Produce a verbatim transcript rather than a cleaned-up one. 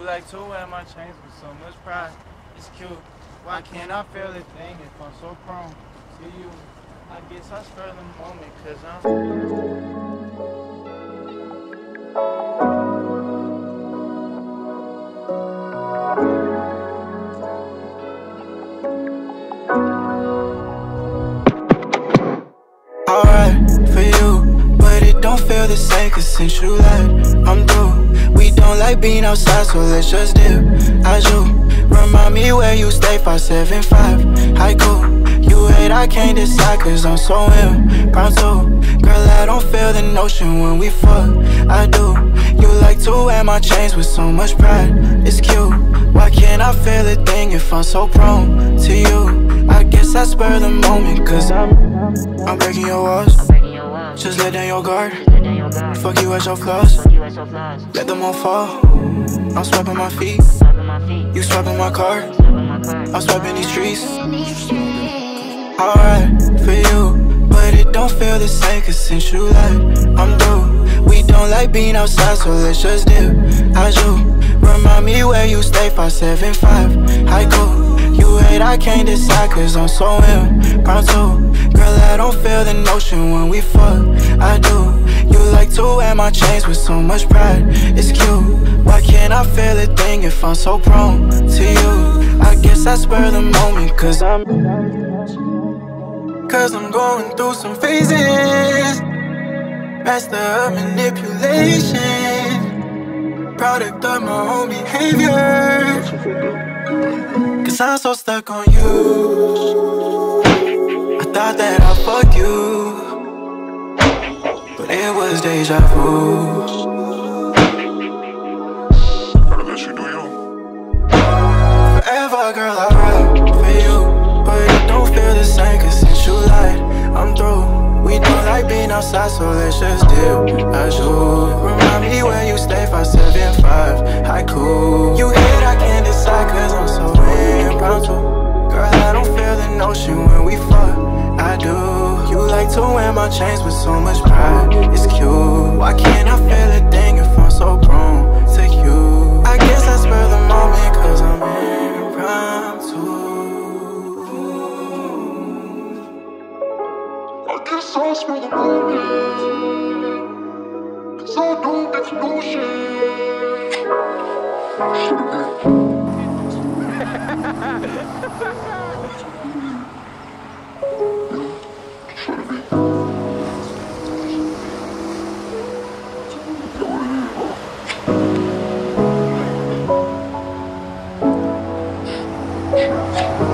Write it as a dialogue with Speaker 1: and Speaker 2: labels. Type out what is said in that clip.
Speaker 1: like to wear my chains with so much pride. It's cute. Why can't I feel a thing if I'm so prone to you? I guess I spur the moment cause I'm
Speaker 2: alright for you, but it don't feel the same cause since you left, I'm through. We don't like being outside, so let's just dip. I do. Remind me where you stay, five seven five. Haiku. You hate, I can't decide cause I'm so in. Brown too. Girl, I don't feel the notion when we fuck. I do. You like to wear my chains with so much pride. It's cute. Why can't I feel a thing if I'm so prone to you? I guess I spur the moment cause I'm I'm breaking your walls. Just let down your guard. Fuck you at your flaws. Let them all fall. I'm swiping my feet. You swiping my card. I'm swiping these trees. Alright for you, but it don't feel the same cause since you left, I'm through. We don't like being outside, so let's just dip. I do. Remind me where you stay, five seven five. Haiku. You hate, I can't decide cause I'm so in. Brown too. Girl, I don't feel the notion when we fuck. I do. You like to wear my chains with so much pride. It's cute. Why can't I feel a thing if I'm so prone to you? I guess I spur the moment cause I'm Cause I'm going through some phases. Master of manipulation. Product of my own behavior. Cause I'm so stuck on you. I thought that I'd fuck you, but it was deja vu. Forever, girl, I ride for you, but it don't feel the same cause since you lied, I'm through. We don't like being outside, so let's just dip. As you remind me where you stay, five seven five. Haiku. You hate, I can't decide cause I'm so impromptu. Girl, I don't feel the notion when we fuck. I do. You like to wear my chains with so much pride. It's cute. Why can't I feel a thing if I'm so prone to you? I guess I spur the moment cause I'm impromptu.
Speaker 3: I guess I spur the moment cause I don't get the notion. Should've been